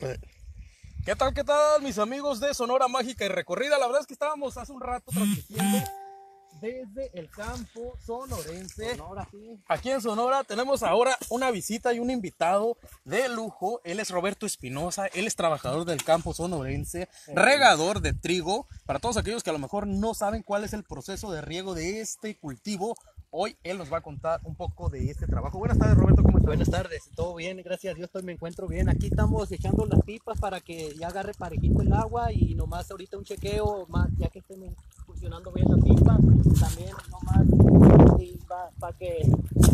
Qué tal, mis amigos de Sonora Mágica y Recorrida? La verdad es que estábamos hace un rato transmitiendo desde el campo sonorense. Sonora, sí. Aquí en Sonora tenemos ahora una visita y un invitado de lujo. Él es Roberto Espinosa, él es trabajador del campo sonorense, regador de trigo. Para todos aquellos que a lo mejor no saben cuál es el proceso de riego de este cultivo, hoy él nos va a contar un poco de este trabajo. Buenas tardes, Roberto, ¿cómo estás? Buenas tardes, todo bien, gracias a Dios, me encuentro bien. Aquí estamos echando las pipas para que ya agarre parejito el agua y nomás ahorita un chequeo, más ya que estén funcionando bien la pipa, también nomás para que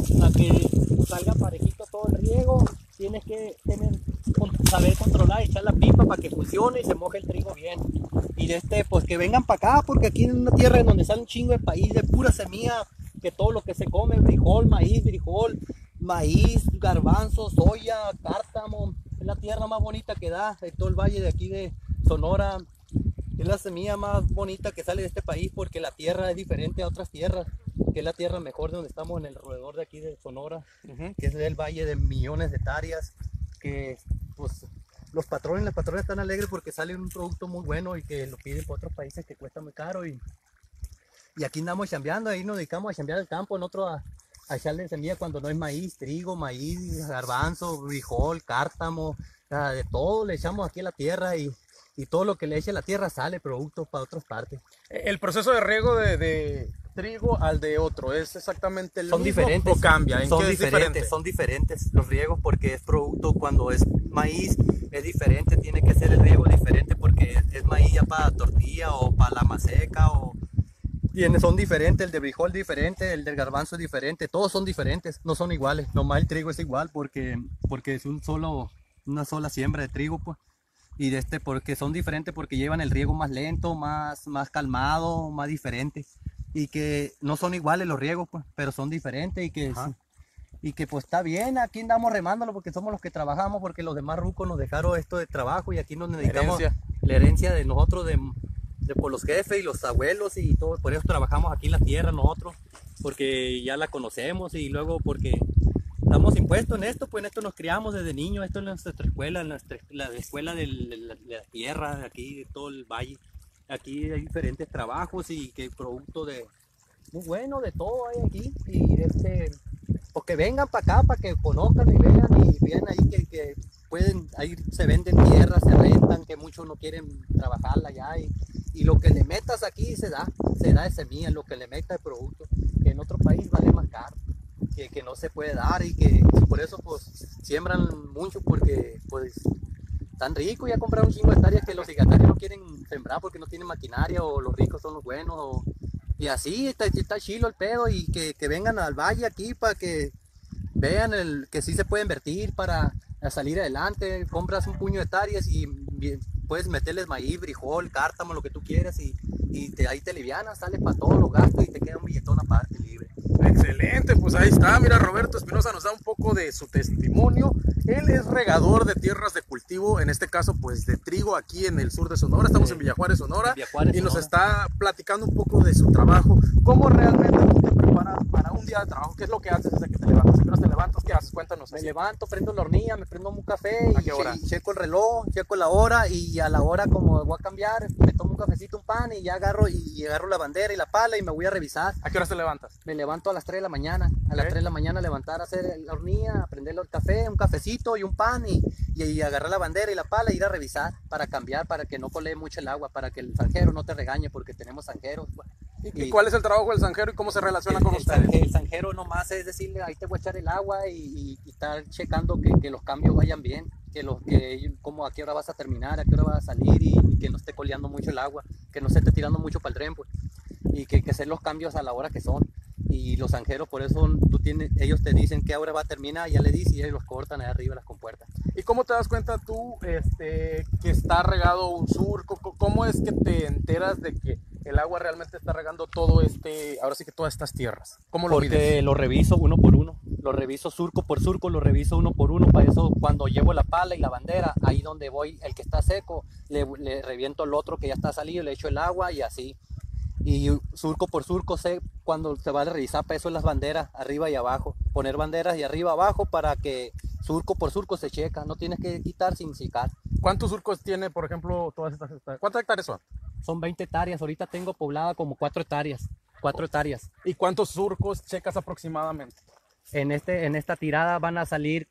salga parejito todo el riego. Tienes que saber controlar, echar la pipa para que funcione y se moje el trigo bien. Y pues que vengan para acá, porque aquí en una tierra en donde sale un chingo de país de pura semilla, que todo lo que se come, frijol, maíz, garbanzo, soya, cártamo, es la tierra más bonita que da de todo el valle de aquí de Sonora. Es la semilla más bonita que sale de este país porque la tierra es diferente a otras tierras, que es la tierra mejor de donde estamos en el alrededor de aquí de Sonora, que es el valle de millones de hectáreas, que pues las patrones están alegres porque sale un producto muy bueno y que lo piden por otros países que cuesta muy caro y aquí andamos chambeando, ahí nos dedicamos a chambear el campo, nosotros a echarle semilla cuando no hay maíz, trigo, maíz, garbanzo, frijol, cártamo, de todo le echamos aquí a la tierra y todo lo que le eche a la tierra sale producto para otras partes. El proceso de riego de trigo al de otro, ¿es exactamente el son mismo diferentes, o cambia? ¿En son qué es diferente? Son diferentes los riegos porque es producto cuando es maíz, es diferente, tiene que ser el riego diferente porque es maíz ya para tortilla o para la maseca o... Son diferentes, el de frijol es diferente, el del garbanzo es diferente, todos son diferentes, no son iguales, nomás el trigo es igual porque es una sola siembra de trigo, pues. Y porque son diferentes porque llevan el riego más lento, más calmado, más diferente. Y que no son iguales los riegos, pues, pero son diferentes y que pues está bien, aquí andamos remándolo porque somos los que trabajamos, porque los demás rucos nos dejaron esto de trabajo y aquí nos dedicamos la herencia de nosotros, por los jefes y los abuelos y todo, por eso trabajamos aquí en la tierra nosotros, porque ya la conocemos y luego porque estamos impuestos en esto, pues en esto nos criamos desde niños, esto es nuestra escuela, la escuela de la tierra, de aquí, de todo el valle. Aquí hay diferentes trabajos y que producto de, muy bueno, de todo hay aquí. Y pues que vengan para acá, para que conozcan y vean ahí que pueden, ahí se venden tierras, se rentan, que muchos no quieren trabajarla ya. Y lo que le metas aquí se da de semilla, lo que le metas de producto, que en otro país vale más caro. Que no se puede dar y que por eso pues siembran mucho porque pues están ricos, ya compraron un chingo de hectáreas que los gigantes no quieren sembrar porque no tienen maquinaria o los ricos son los buenos y así está chilo el pedo y que vengan al valle aquí para que vean que sí se puede invertir para salir adelante. Compras un puño de hectáreas y puedes meterles maíz, frijol, cártamo, lo que tú quieras y ahí te livianas, sales para todos los gastos y te queda un billetón aparte libre. Excelente, pues ahí está. Mira, Roberto Espinosa nos da un poco de su testimonio. Él es regador de tierras de cultivo, en este caso pues de trigo aquí en el sur de Sonora. Estamos en Villajuárez, Sonora, y nos está platicando un poco de su trabajo. ¿Cómo realmente tú te preparas para un día de trabajo? ¿Qué es lo que haces desde que te levantas? ¿A qué horas te levantas? ¿Qué haces? Cuéntanos. Me levanto, prendo la hornilla, me prendo un café ¿A qué hora? y checo el reloj, checo la hora y a la hora como voy a cambiar, me tomo un cafecito, un pan y ya agarro la bandera y la pala y me voy a revisar. ¿A qué horas te levantas? Me levanto a las 3 de la mañana, a las 3 de la mañana levantar, hacer la hornilla, prender el café, un cafecito y un pan y agarrar la bandera y la pala e ir a revisar para cambiar, para que no colee mucho el agua, para que el zanjero no te regañe porque tenemos zanjeros. ¿Y cuál es el trabajo del zanjero y cómo se relaciona con ustedes? El zanjero nomás es decirle, ahí te voy a echar el agua y estar checando que los cambios vayan bien, como a qué hora vas a terminar, a qué hora vas a salir y que no esté coleando mucho el agua, que no se esté tirando mucho para el tren, pues, y que hacer los cambios a la hora que son. Y los zanjeros, por eso ellos te dicen qué hora va a terminar, ya le dices y ellos los cortan ahí arriba las compuertas. ¿Y cómo te das cuenta tú que está regado un surco? ¿Cómo es que te enteras de que el agua realmente está regando ahora sí que todas estas tierras? ¿Cómo lo mides? Porque lo reviso uno por uno, lo reviso surco por surco, lo reviso uno por uno. Para eso cuando llevo la pala y la bandera, ahí donde voy, el que está seco, le reviento el otro que ya está salido, le echo el agua y así. Y surco por surco sé cuando se va a revisar peso en las banderas, arriba y abajo. Poner banderas y arriba abajo para que surco por surco se checa. No tienes que quitar sin secar. ¿Cuántos surcos tiene, por ejemplo, todas estas hectáreas? ¿Cuántas hectáreas son? Son 20 hectáreas, ahorita tengo poblada como 4 hectáreas. 4 hectáreas. ¿Y cuántos surcos checas aproximadamente? En esta tirada van a salir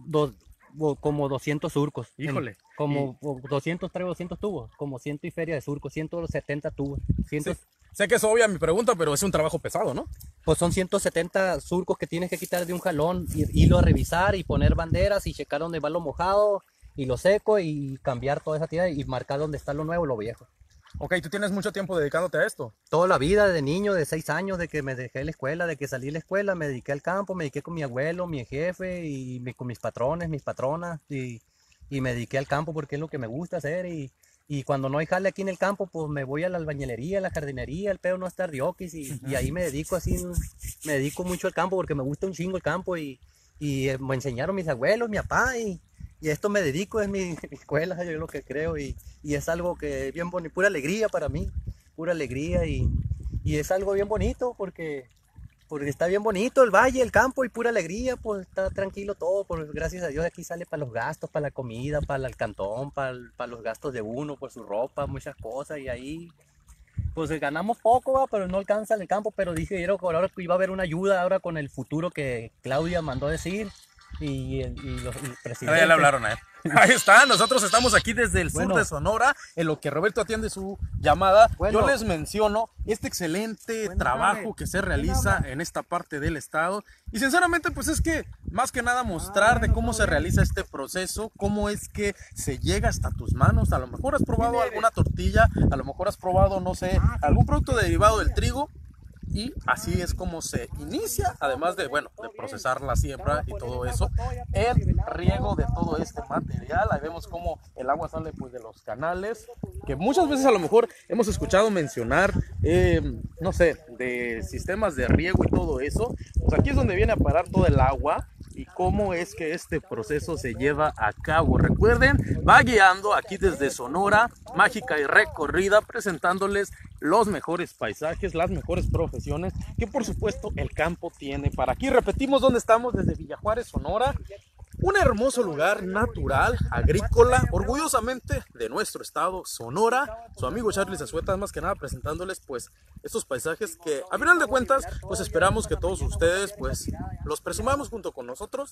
como 200 surcos. Híjole. Como 200 tubos, como 100 y feria de surcos, 170 tubos. Sí. Sé que es obvia mi pregunta, pero es un trabajo pesado, ¿no? Pues son 170 surcos que tienes que quitar de un jalón, irlo a revisar y poner banderas y checar dónde va lo mojado y lo seco y cambiar toda esa tirada y marcar dónde está lo nuevo y lo viejo. Ok, ¿tú tienes mucho tiempo dedicándote a esto? Toda la vida, de niño, de 6 años, de que me dejé la escuela, de que salí de la escuela, me dediqué al campo, me dediqué con mi abuelo, mi jefe y con mis patrones, mis patronas y me dediqué al campo porque es lo que me gusta hacer y cuando no hay jale aquí en el campo, pues me voy a la albañilería, a la jardinería, el pedo no estar diokis y ahí me dedico así, me dedico mucho al campo porque me gusta un chingo el campo y me enseñaron mis abuelos, mi papá y esto me dedico, es mi escuela, yo lo que creo y es algo que es bien bonito, pura alegría para mí, pura alegría y es algo bien bonito porque está bien bonito el valle, el campo y pura alegría, pues está tranquilo todo, pues gracias a Dios aquí sale para los gastos, para la comida, para el cantón, para los gastos de uno, por su ropa, muchas cosas y ahí pues ganamos poco, pero no alcanza el campo, pero dije yo ahora que iba a haber una ayuda ahora con el futuro que Claudia mandó decir y el presidente. Ya le hablaron a él. Ahí está, nosotros estamos aquí desde el sur de Sonora, en lo que Roberto atiende su llamada. Yo les menciono este excelente trabajo que se realiza en esta parte del estado. Y sinceramente, pues es que más que nada mostrar de cómo se realiza este proceso, cómo es que se llega hasta tus manos. A lo mejor has probado alguna tortilla, a lo mejor has probado, no sé, algún producto derivado del trigo. Y así es como se inicia, además de, bueno, de procesar la siembra y todo eso, el riego de todo este material. Ahí vemos cómo el agua sale pues de los canales, que muchas veces a lo mejor hemos escuchado mencionar, no sé, de sistemas de riego y todo eso. Pues aquí es donde viene a parar todo el agua y cómo es que este proceso se lleva a cabo. Recuerden, va guiando aquí desde Sonora, mágica y recorrida, presentándoles los mejores paisajes, las mejores profesiones que por supuesto el campo tiene para aquí. Repetimos dónde estamos, desde Villajuárez, Sonora. Un hermoso lugar natural, agrícola, orgullosamente de nuestro estado, Sonora. Su amigo Charlie Zazueta, más que nada presentándoles pues estos paisajes que a final de cuentas pues esperamos que todos ustedes pues los presumamos junto con nosotros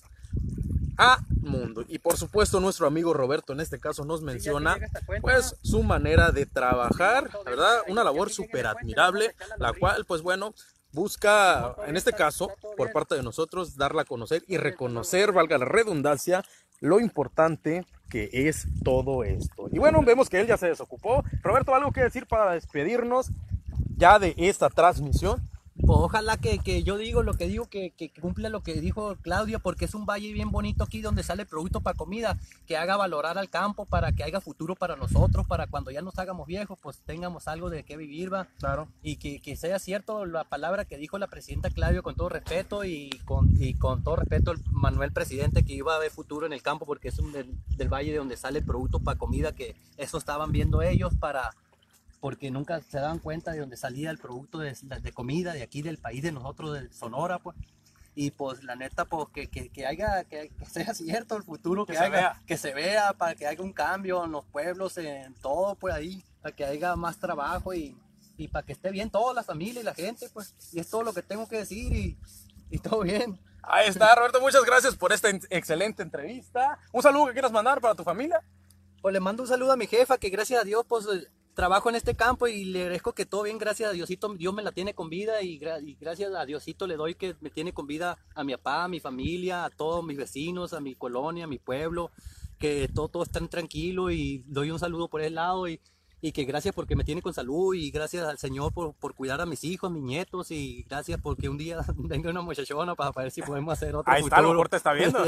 a mundo. Y por supuesto nuestro amigo Roberto en este caso nos menciona pues su manera de trabajar, la verdad una labor súper admirable, la cual pues bueno busca, en este caso, por parte de nosotros, darla a conocer y reconocer, valga la redundancia, lo importante que es todo esto. Y bueno, vemos que él ya se desocupó. Roberto, ¿algo que decir para despedirnos ya de esta transmisión? Pues ojalá que yo digo lo que digo, que cumpla lo que dijo Claudia, porque es un valle bien bonito aquí donde sale producto para comida, que haga valorar al campo para que haya futuro para nosotros, para cuando ya nos hagamos viejos, pues tengamos algo de qué vivir, va. Claro. Y que sea cierto la palabra que dijo la presidenta Claudia, con todo respeto y con todo respeto el Manuel presidente, que iba a haber futuro en el campo, porque es del valle de donde sale producto para comida, que eso estaban viendo ellos porque nunca se daban cuenta de dónde salía el producto de comida de aquí del país de nosotros, de Sonora, pues. Y pues la neta, pues que sea cierto el futuro, que se vea, para que haya un cambio en los pueblos, en todo, pues ahí, para que haya más trabajo y para que esté bien toda la familia y la gente, pues. Y es todo lo que tengo que decir y todo bien. Ahí está, Roberto, muchas gracias por esta excelente entrevista. Un saludo que quieras mandar para tu familia. Pues le mando un saludo a mi jefa, que gracias a Dios, pues trabajo en este campo y le agradezco que todo bien, gracias a Diosito, Dios me la tiene con vida y gracias a Diosito le doy que me tiene con vida a mi papá, a mi familia, a todos mis vecinos, a mi colonia, a mi pueblo, que todo están tranquilo y doy un saludo por ese lado y que gracias porque me tiene con salud y gracias al Señor por cuidar a mis hijos, a mis nietos y gracias porque un día venga una muchachona para ver si podemos hacer otro Ahí futuro. Está, a lo mejor te está viendo.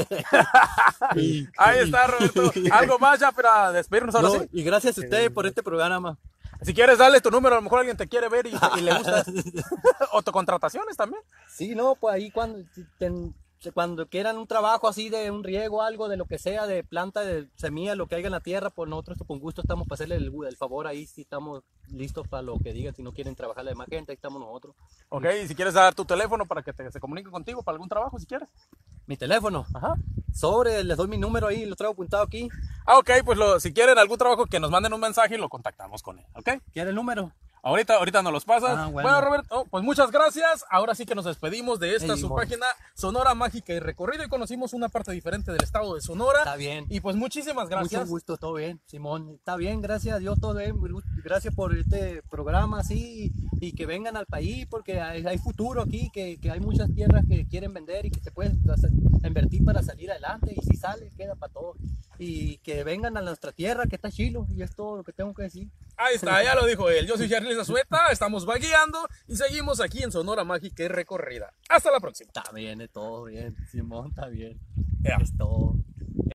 Ahí está, Roberto. ¿Algo más ya para despedirnos ahora sí? Y gracias a ustedes por este programa. Si quieres darle tu número, a lo mejor alguien te quiere ver y le gusta. O tu contrataciones también. Sí, no, pues ahí cuando quieran un trabajo así de un riego, algo de lo que sea, de planta, de semilla, lo que haya en la tierra, pues nosotros con gusto estamos para hacerle el favor ahí, si estamos listos para lo que digan, si no quieren trabajar la demás gente, ahí estamos nosotros. Ok, y si quieres dar tu teléfono para que se comunique contigo para algún trabajo, si quieres. Mi teléfono. Ajá. Les doy mi número ahí, lo traigo apuntado aquí. Ah, ok, pues si quieren algún trabajo que nos manden un mensaje y lo contactamos con él, ¿ok? ¿Quiere el número? Ahorita nos los pasas. Ah, bueno, Roberto, pues muchas gracias. Ahora sí que nos despedimos de esta su página Sonora Mágica y Recorrido y conocimos una parte diferente del estado de Sonora. Está bien. Y pues muchísimas gracias. Mucho gusto, todo bien, Simón. Está bien, gracias a Dios, todo bien. Gracias por este programa, así, y que vengan al país porque hay futuro aquí, que hay muchas tierras que quieren vender y que se pueden invertir para salir adelante. Y si sale, queda para todos. Y que vengan a nuestra tierra, que está chilo, y es todo lo que tengo que decir. Ahí está, ya lo dijo él. Yo soy Charly Zazueta, estamos vagueando y seguimos aquí en Sonora Mágica y Recorrida. Hasta la próxima. Está bien, es todo bien, Simón, está bien. Yeah. Es todo.